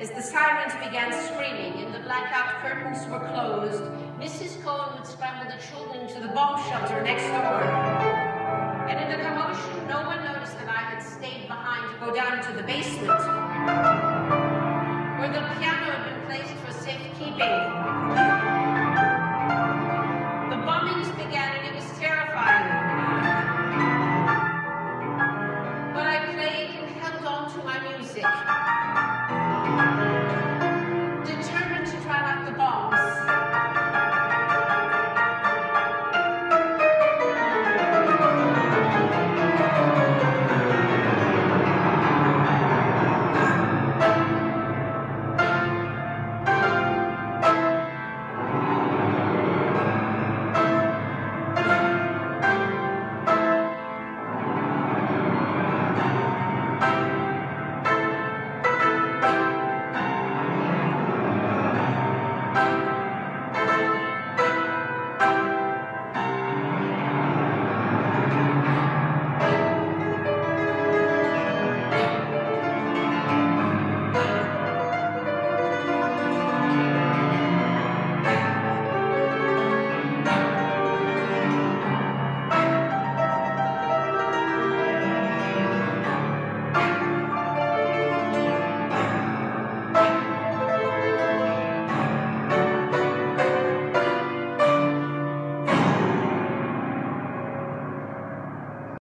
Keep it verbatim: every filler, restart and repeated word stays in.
As the sirens began screaming and the blackout curtains were closed, Missus Cohen would scramble the children to the bomb shelter next door. And in the commotion, no one noticed that I had stayed behind to go down into the basement, where the piano had been placed for safekeeping.